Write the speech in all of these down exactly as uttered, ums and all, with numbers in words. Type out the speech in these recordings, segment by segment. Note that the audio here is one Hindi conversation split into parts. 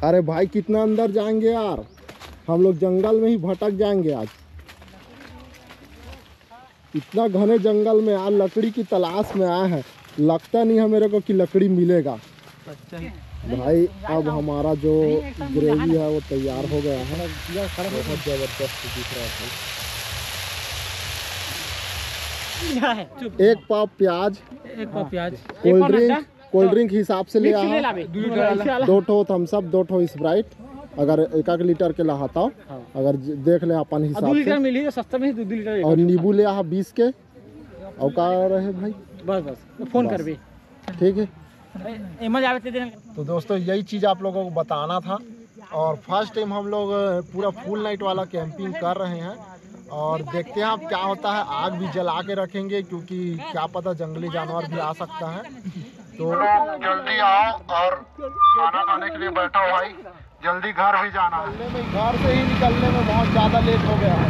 अरे भाई कितना अंदर जाएंगे यार, हम लोग जंगल में ही भटक जाएंगे आज। इतना घने जंगल में यार लकड़ी की तलाश में आए हैं, लगता नहीं है मेरे को कि लकड़ी मिलेगा। भाई अब हमारा जो ग्रेवी है वो तैयार हो गया है, बहुत जबरदस्त दिख रहा है। एक पाव प्याज, एक पाव प्याज, कोल्ड ड्रिंक कोल्ड ड्रिंक हिसाब से लिया है, दो ठो थम्स अप, दो ठो स्प्राइट, अगर एक एक लीटर के लाता हो, अगर देख ले अपन हिसाब से मिली सस्ता में दो लीटर, और नींबू लिया है बीस के। और का रहे भाई, बस बस फोन कर भी, ठीक है। दे। तो दोस्तों यही चीज़ आप लोगों को बताना था, और फर्स्ट टाइम हम लोग पूरा फुल नाइट वाला कैंपिंग कर रहे हैं, और देखते हैं अब क्या होता है। आग भी जला के रखेंगे क्योंकि क्या पता जंगली जानवर भी आ सकता है। तो जल्दी आओ और खाना खाने के लिए बैठो भाई, जल्दी घर भी जाना है। घर से ही निकलने में बहुत ज़्यादा लेट हो गया है।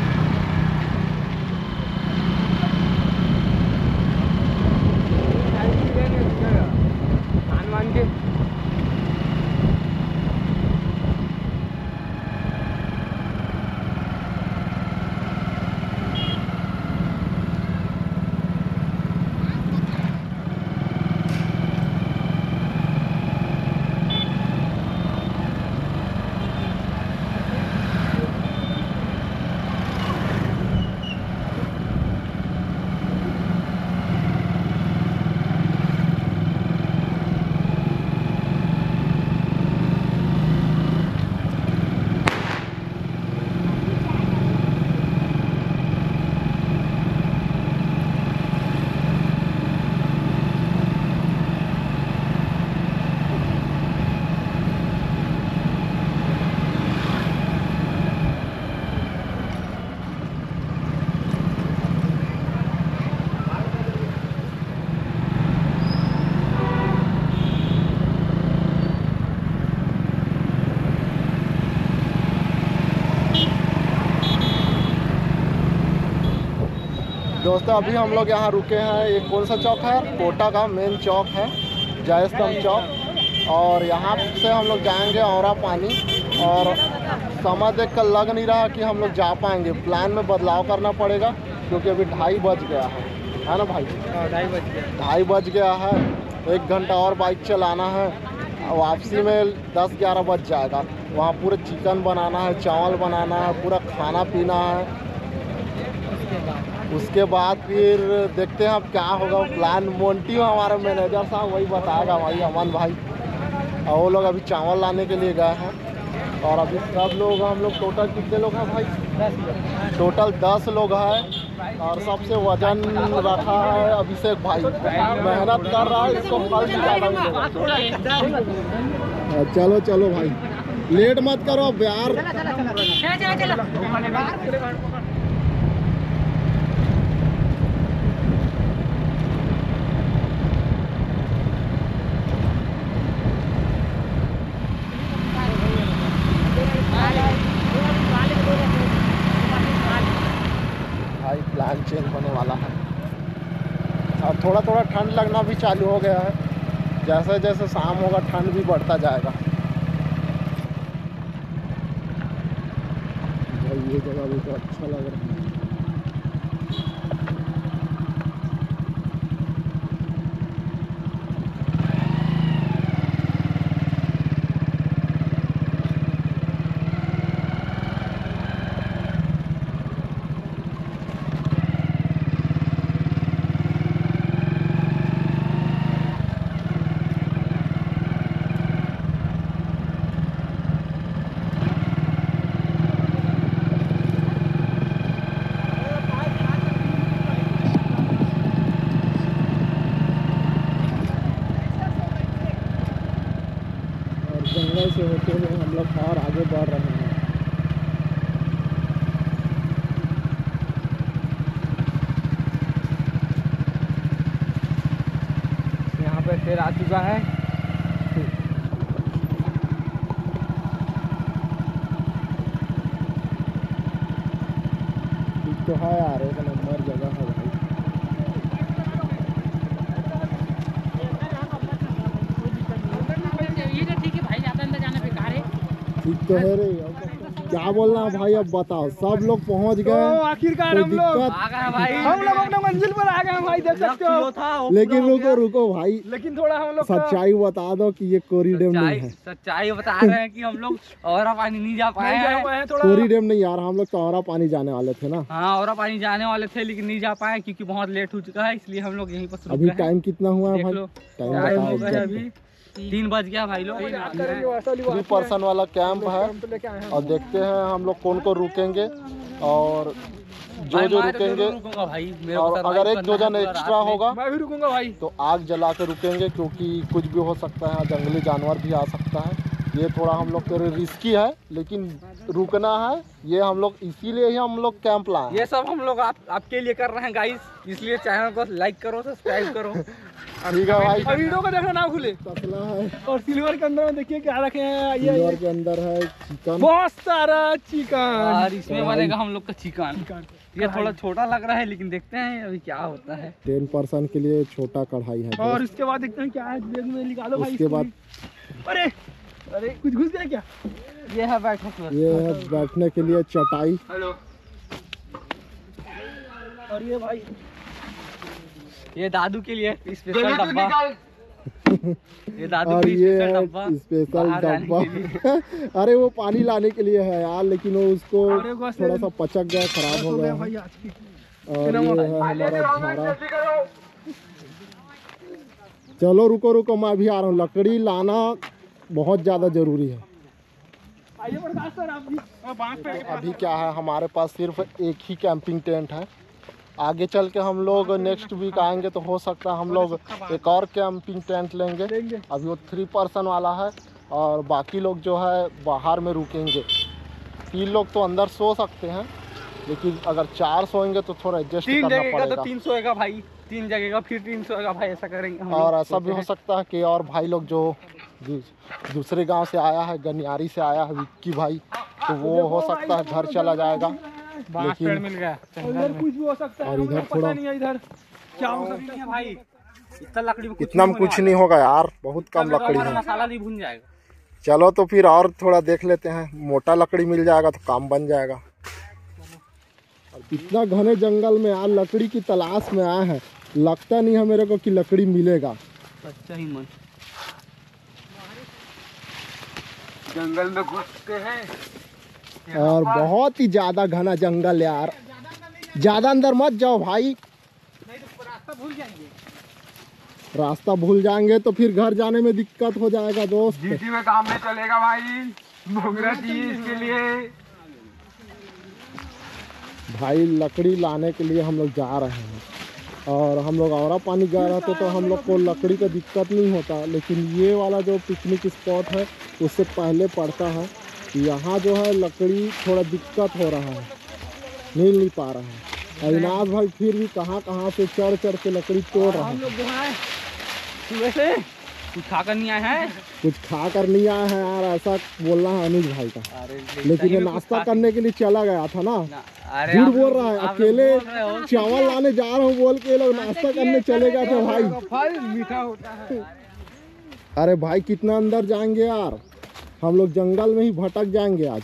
दोस्तों अभी हम लोग यहाँ रुके हैं, ये कौन सा चौक है? कोटा का मेन चौक है, जय स्तंभ चौक। और यहाँ से हम लोग जाएंगे औरा पानी, और समय देख कर लग नहीं रहा कि हम लोग जा पाएंगे। प्लान में बदलाव करना पड़ेगा क्योंकि अभी ढाई बज गया है, है ना भाई? ढाई बज गया ढाई बज गया है, एक घंटा और बाइक चलाना है, वापसी में दस ग्यारह बज जाएगा। वहाँ पूरे चिकन बनाना है, चावल बनाना है, पूरा खाना पीना है। उसके बाद फिर देखते हैं अब क्या होगा। प्लान मोंटी हमारे मैनेजर साहब वही बताएगा भाई, अमन भाई। और वो लोग अभी चावल लाने के लिए गए हैं, और अभी सब लोग हम लोग टोटल कितने लोग हैं भाई? टोटल दस लोग हैं, और सबसे वजन रखा है अभिषेक भाई, मेहनत कर रहा है, इसको फल भी ज़्यादा मिलेगा। चलो चलो भाई, लेट मत करो यार। प्लान चेंज होने वाला है, और थोड़ा थोड़ा ठंड लगना भी चालू हो गया है। जैसे जैसे शाम होगा ठंड भी बढ़ता जाएगा। भाई ये जगह भी तो अच्छा लग रहा है। जंगल से होते हुए हम लोग और आगे बढ़ रहे हैं। यहाँ पे शेर आ चुका है। ठीक तो है यार, एक नंबर जगह है भाई। ये तो ठीक है भाई, ज़्यादा अंदर जाने पे कहा ठीक तो है रे, क्या बोलना भाई, अब बताओ। सब लोग पहुंच गए, तो आखिरकार हम लोग दिक्कत आ गए भाई, हम लोग अपने मंजिल पर आ गए भाई, देख सकते हो था। लेकिन रुको रुको भाई, लेकिन थोड़ा हम लोग सच्चाई बता दो कि ये कोरी डैम नहीं है। सच्चाई बता रहे हैं कि हम लोग औरा पानी नहीं जा पाए हैं। कोरी डैम नहीं यार, हम लोग तो औरा पानी जाने वाले थे ना। हाँ, औरा पानी जाने वाले थे लेकिन नहीं जा पाए क्योंकि बहुत लेट हो चुका है, इसलिए हम लोग यहीं पर। अभी टाइम कितना हुआ है भाई? टाइम बताओ। अभी तीन बज गया भाई लोग। थ्री पर्सन वाला कैंप है और देखते हैं हम लोग कौन को रुकेंगे और जो जो रुकेंगे भाई, और अगर एक दो जन एक्स्ट्रा होगा मैं भी रुकूंगा भाई, तो आग जला के रुकेंगे, क्योंकि कुछ भी हो सकता है, जंगली जानवर भी आ सकता है। ये थोड़ा हम लोग के रिस्की है, लेकिन रुकना है। ये हम लोग इसीलिए ही हम लोग कैंप लाए। ये सब हम लोग आप आपके लिए कर रहे हैं गाइस, इसलिए चैनल को लाइक करो, सब्सक्राइब करो। ठीक है भाई, वीडियो को देखना ना भूले। कसला है और सिल्वर के अंदर में देखिए क्या रखे हैं। ये सिल्वर के अंदर है चिकन, बहुत सारा चिकन, और इसमें बनेगा हम लोग का चिकन। ये थोड़ा छोटा लग रहा है लेकिन देखते हैं अभी क्या होता है। टेन पर्सन के लिए छोटा कढ़ाई है। और इसके बाद देखते हैं क्या है, बैग में निकालो भाई। उसके बाद अरे अरे कुछ घुस गया क्या? ये है बैठने, ये है बैठने के लिए चटाई। हेलो। और ये भाई, ये दादू के लिए स्पेशल डब्बा। ये दादू और के ये स्पेशल है डब्बा, स्पेशल बाहर जाने डब्बा। के लिए। अरे वो पानी लाने के लिए है यार, लेकिन वो उसको अरे बस थोड़ा सा पचक गया, खराब हो गया है। भाई आज की। और ये है हमारा झाड़ा। चलो रुको रुको, मैं अभी आ रहा हूँ। लकड़ी लाना बहुत ज़्यादा ज़रूरी है। आइए प्रकाश सर, आप भी बांस पे। अभी क्या है, हमारे पास सिर्फ एक ही कैंपिंग टेंट है। आगे चल के हम लोग नेक्स्ट वीक आएंगे तो हो सकता है हम लोग एक और कैंपिंग टेंट लेंगे। अभी वो थ्री पर्सन वाला है और बाकी लोग जो है बाहर में रुकेंगे। तीन लोग तो अंदर सो सकते हैं, लेकिन अगर चार सोएंगे तो थोड़ा एडजस्ट करना पड़ेगा। तो तीन सोएगा भाई, तीन जगह का फिर तीन सोएगा भाई, ऐसा करेंगे हम। और ऐसा भी हो सकता है कि और भाई लोग जो दूसरे गांव से आया है, गनियारी से आया है विक्की भाई, तो वो हो सकता है घर चला जाएगा। लेकिन मिल गया, इधर कुछ भी हो सकता है। और इधर थोड़ा नहीं है, इधर क्या हो सकता है भाई? इतना लकड़ी में इतना में कुछ नहीं होगा यार, बहुत कम लकड़ी है। मसाला नहीं भून जाएगा। चलो तो फिर और थोड़ा देख लेते हैं, मोटा लकड़ी मिल जाएगा तो काम बन जाएगा। इतना घने जंगल में यार लकड़ी की तलाश में आए हैं, लगता नहीं है मेरे को कि लकड़ी मिलेगा। सच्चा ही मन, जंगल में घुसते हैं और बहुत ही ज्यादा घना जंगल यार, ज्यादा अंदर मत जाओ भाई, नहीं तो रास्ता भूल जाएंगे। रास्ता भूल जाएंगे तो फिर घर जाने में दिक्कत हो जाएगा दोस्त। जीटी में काम में चलेगा भाई, मोगरा चाहिए इसके लिए। भाई लकड़ी लाने के लिए हम लोग जा रहे हैं, और हम लोग औरा पानी गए रहते तो हम लोग को लकड़ी का दिक्कत नहीं होता, लेकिन ये वाला जो पिकनिक स्पॉट है उससे पहले पड़ता है कि यहाँ जो है लकड़ी थोड़ा दिक्कत हो रहा है, मिल नहीं पा रहा है। अविनाश भाई फिर भी कहाँ कहाँ से चढ़ चढ़ के लकड़ी तोड़ रहा है। हम लोग जो है सुबह से कुछ खा कर नहीं आए हैं, कुछ खा कर नहीं आए हैं यार, ऐसा बोलना है अनुज भाई का। लेकिन ये नाश्ता करने के लिए चला गया था ना, झूठ बोल रहा है। अकेले चावल लाने जा रहा हूँ बोल के लोग नाश्ता करने चले गए थे भाई। फल मीठा होता है। अरे भाई कितना अंदर जाएंगे यार, हम लोग जंगल में ही भटक जाएंगे आज।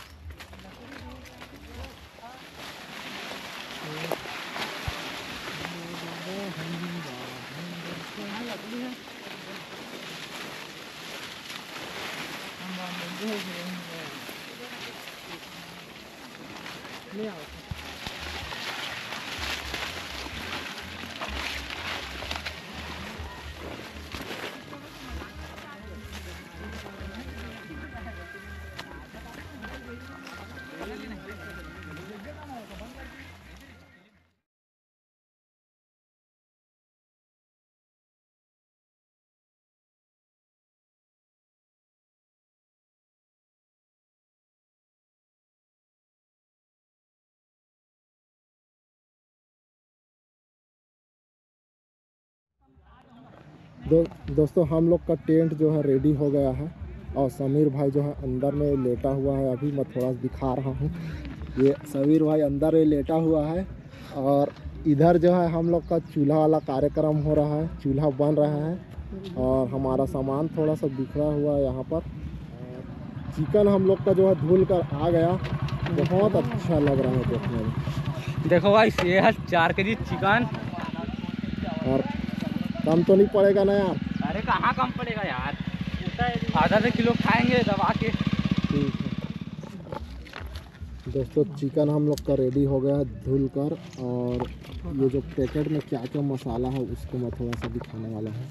दो, दोस्तों हम लोग का टेंट जो है रेडी हो गया है, और समीर भाई जो है अंदर में लेटा हुआ है। अभी मैं थोड़ा दिखा रहा हूँ, ये समीर भाई अंदर में लेटा हुआ है, और इधर जो है हम लोग का चूल्हा वाला कार्यक्रम हो रहा है, चूल्हा बन रहा है, और हमारा सामान थोड़ा सा बिखरा हुआ है यहाँ पर। चिकन हम लोग का जो है धुल कर आ गया, बहुत अच्छा लग रहा है देखने में। देखो भाई ये है चार के जी चिकन। और कम तो नहीं पड़ेगा ना यार? अरे कहाँ कम पड़ेगा यार, आधा आधा किलो खाएंगे दबा के। ठीक है दोस्तों, चिकन हम लोग का रेडी हो गया धुल कर। और ये जो पैकेट में क्या क्या मसाला है उसको मैं थोड़ा सा दिखाने वाला हूँ।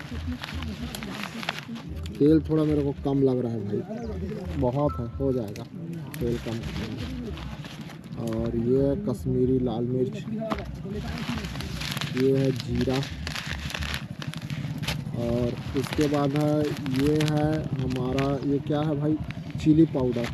तेल थोड़ा मेरे को कम लग रहा है भाई, बहुत है, हो जाएगा तेल कम। और ये है कश्मीरी लाल मिर्च, ये है जीरा, और उसके बाद है ये है हमारा, ये क्या है भाई, चिली पाउडर।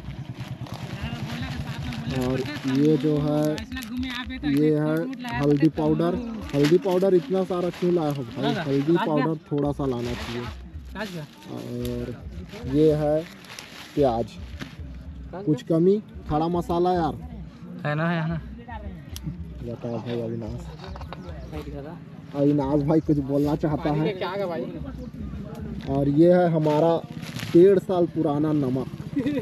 और ये जो है ये है हल्दी पाउडर। हल्दी पाउडर इतना सारा क्यों लाया हो भाई? हल्दी पाउडर थोड़ा सा लाना चाहिए। और ये है प्याज, कुछ कमी? खड़ा मसाला यार है ना, है ना। बताओ भाई अविनाश, अविनाश भाई कुछ बोलना चाहता है? और ये है हमारा डेढ़ साल पुराना नमक।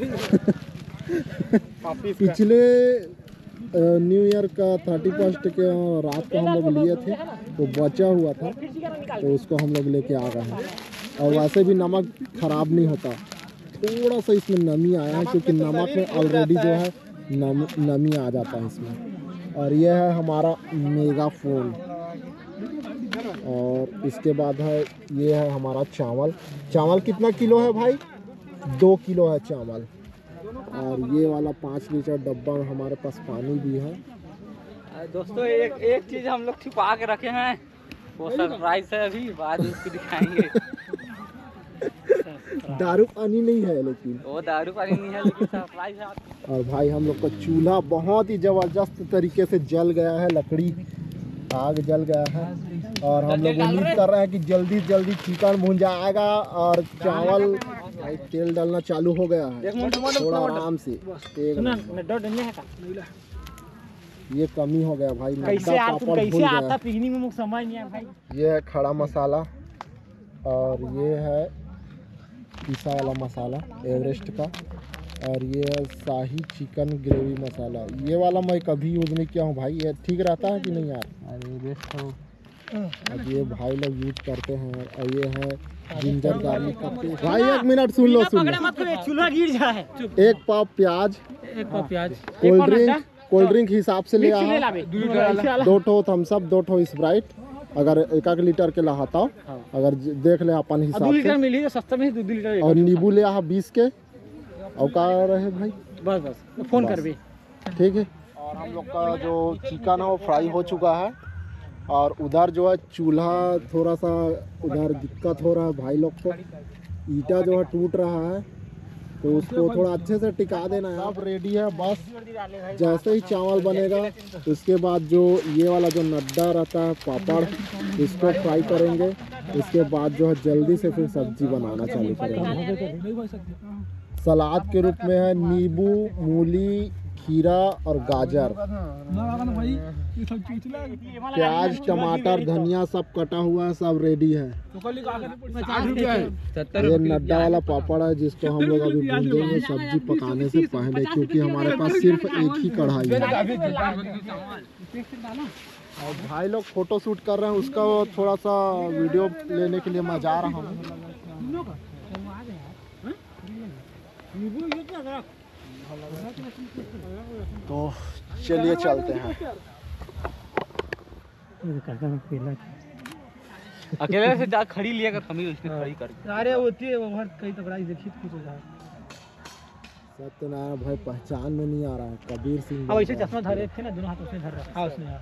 पिछले न्यू ईयर का थर्टी फर्स्ट के रात को हम लोग लिए थे, तो बचा हुआ था, तो उसको हम लोग लेके आ गए हैं। और वैसे भी नमक ख़राब नहीं होता, थोड़ा सा इसमें नमी आया है क्योंकि नमक में ऑलरेडी जो है नम, नमी आ जाता है इसमें। और ये है हमारा मेगाफोन। और इसके बाद है ये है हमारा चावल। चावल कितना किलो है भाई? दो किलो है चावल। और ये वाला पाँच लीटर डब्बा में हमारे पास पानी भी है। दोस्तों एक एक चीज हम लोग छुपा के रखे हैं, वो सरप्राइज है, अभी बाद में उसको दिखाएंगे। दारू पानी नहीं है, लेकिन वो दारू पानी नहीं है, लेकिन सरप्राइज है। और भाई हम लोग का चूल्हा बहुत ही जबरदस्त तरीके से जल गया है, लकड़ी आग जल गया है। और हम लोग उम्मीद कर रहे हैं कि जल्दी जल्दी चिकन भून जाएगा। और चावल भाई तेल डालना चालू हो गया है, थोड़ा आराम से। ये कमी हो गया भाई, कैसे पापड़ कैसे आता पिकनिक में, मुझे समझ नहीं आया भाई। ये है खड़ा मसाला, और ये है पिसा वाला मसाला एवरेस्ट का। और ये है शाही चिकन ग्रेवी मसाला। ये वाला मैं कभी यूज़ नहीं किया हूँ भाई, ये ठीक रहता है कि नहीं यार? अरे बेस्ट हो। अब ये भाई लोग यूज करते हैं। और ये है जिंजर गार्लिक का पेस्ट। भाई एक मिनट सुन लो, सुन लो, चूल्हा गिर जाए। एक पाव प्याज, एक पाव प्याज, कोल्ड ड्रिंक, कोल्ड ड्रिंक हिसाब से ले आओ, दो ठो थम्स अप, दो ठो स्प्राइट, अगर एक एक लीटर के लाता हो, अगर देख ले अपन हिसाब से मिली तो सस्ता में दो लीटर। और नींबू ले आ बीस के। और का रहे भाई, बस बस फोन कर भी, ठीक है। और हम लोग का जो चिकन है वो फ्राई हो चुका है। और उधर जो है चूल्हा थोड़ा सा उधर दिक्कत हो रहा है भाई लोग को, ईटा जो है टूट रहा है, तो उसको थोड़ा अच्छे से टिका देना है। अब रेडी है, बस जैसे ही चावल बनेगा उसके बाद जो ये वाला जो नड्डा रहता है पापड़, इसको फ्राई करेंगे। उसके बाद जो है जल्दी से फिर सब्जी बनाना चालू करेंगे। सलाद के रूप में है नींबू, मूली, खीरा और गाजर, प्याज, टमाटर, धनिया सब कटा हुआ है, सब रेडी है। ये नड्डा वाला पापड़ है जिसको हम लोग अभी भूनेंगे सब्जी पकाने से पहले, क्योंकि हमारे पास सिर्फ एक ही कढ़ाई है। और भाई लोग फोटो शूट कर रहे हैं, उसका थोड़ा सा वीडियो लेने के लिए मैं जा रहा हूँ। तो चलिए चलते हैं। अकेले से जा खड़ी लिया कर, हम ही उसमें खड़ी कर। अरे होती है वो बहुत कई तगड़ा देखी कुछ हो जाए। सत्यनारायण भाई पहचान में नहीं आ रहा है, कबीर सिंह। अब ऐसे चश्मा धरे थे ना, दोनों हाथ उसने धर रखा। हाँ उसने यार।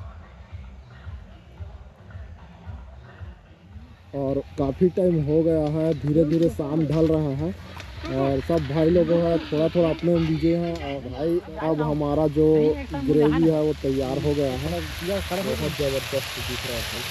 और काफ़ी टाइम हो गया है, धीरे धीरे शाम ढल रहा है और सब भाई लोग है थोड़ा थोड़ा अपने में बिजे हैं। और भाई अब हमारा जो ग्रेवी है वो तैयार हो गया है, बहुत ज़बरदस्त दिख रहा है।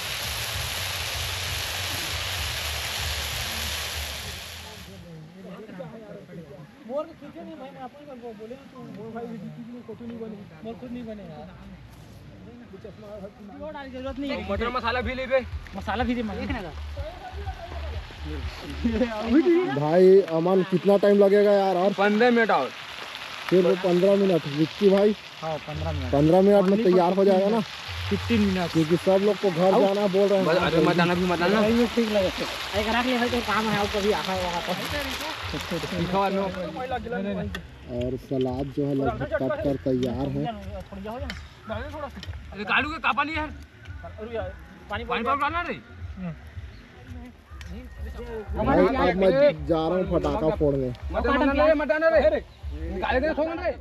मटर मसाला भी ले गए, मसाला भी दे भाई अमन कितना टाइम लगेगा यार? और पंद्रह मिनट और फिर पंद्रह मिनट विक्की भाई हाँ पंद्रह मिनट पंद्रह मिनट में तैयार हो जाएगा ना? फिफ्टीन मिनट क्योंकि सब लोग को घर जाना बोल रहे हैं। अरे मत आना भी मत आना ठीक लगे एक रख ले भाई तो काम है कभी आखा और सलाद जो है लगभग कट कर तैयार है। अरे कालू के कापा नहीं है पानी पानी डालना रे भाई अब मैं जा रहा हूँ पटाखा फोड़ने। मत आना रे मत आना रे निकाल दे छोड़ रे।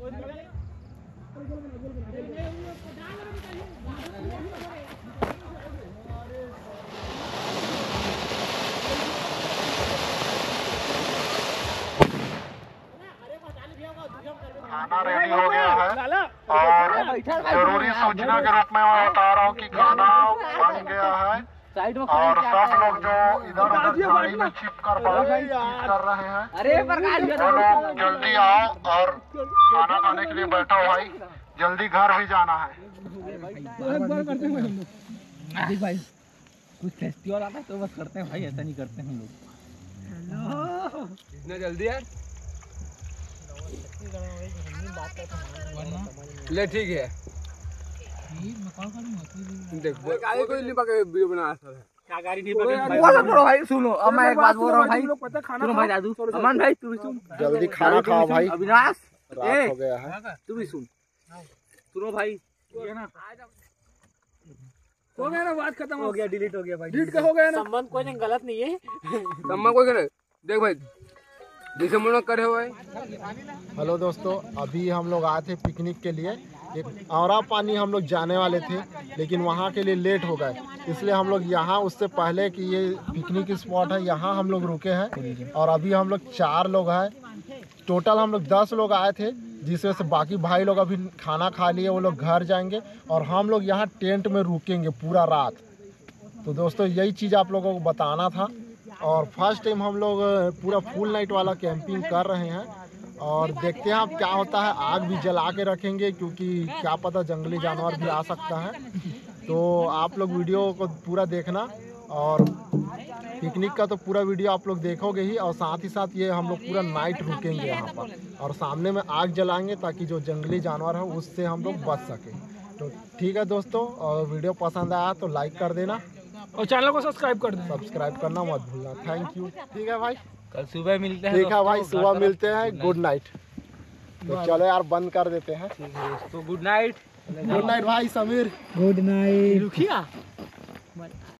खाना रेडी हो गया है और जरूरी सूचना के रूप में मैं बता रहा हूँ कि खाना बन गया है और सब लोग जो इधर उधर झाड़ी में छिप कर बात कर रहे हैं अरे वो लोग जल्दी आओ और खाना खाने के लिए बैठो भाई, जल्दी घर भी जाना है। भाई कुछ फेस्टिवल आता है तो बस करते हैं भाई, ऐसा नहीं करते हम लोग। इतना जल्दी यार ले ठीक है देख गाड़ी कोई नहीं पके वीडियो बना रहा है क्या गाड़ी नहीं पकड़ वो सब छोड़ो भाई, सुनो अब मैं एक बात बोल रहा हूँ भाई, सुनो भाई दादू अमन भाई तू भी सुन, जल्दी खाना खाओ भाई, अविनाश रात हो गया है। तू भी सुन, सुनो भाई हो गया ना, बात खत्म हो गया, डिलीट हो गया भाई, डिलीट हो गया ना, संबंध कोई नहीं गलत नहीं है, सम्मा कोई करे देख भाई जैसे मन करे हुआ है। हेलो दोस्तों, अभी हम लोग आए थे पिकनिक के लिए, एक औरा पानी हम लोग जाने वाले थे लेकिन वहाँ के लिए लेट हो गए, इसलिए हम लोग यहाँ उससे पहले कि ये पिकनिक स्पॉट है यहाँ हम लोग रुके हैं और अभी हम लोग चार लोग हैं, टोटल हम लोग दस लोग आए थे जिस वजह से बाकी भाई लोग अभी खाना खा लिए, वो लोग घर जाएंगे और हम लोग यहाँ टेंट में रुकेंगे पूरा रात। तो दोस्तों यही चीज़ आप लोगों को बताना था और फर्स्ट टाइम हम लोग पूरा फुल नाइट वाला कैंपिंग कर रहे हैं और देखते हैं अब क्या होता है। आग भी जला के रखेंगे क्योंकि क्या पता जंगली जानवर भी आ सकता है, तो आप लोग वीडियो को पूरा देखना और पिकनिक का तो पूरा वीडियो आप लोग देखोगे ही और साथ ही साथ ये हम लोग पूरा नाइट रुकेंगे यहाँ पर और सामने में आग जलाएंगे ताकि जो जंगली जानवर है उससे हम लोग बच सकें। तो ठीक है दोस्तों, और वीडियो पसंद आया तो लाइक कर देना और चैनल को सब्सक्राइब कर देना, सब्सक्राइब करना मत भूलना। Thank you. ठीक है भाई, कल सुबह मिलते हैं। ठीक है भाई, सुबह मिलते हैं। Good night. तो चलो यार बंद कर देते हैं। तो गुड नाइट। गुड नाइट भाई समीर। Good night. रुकिया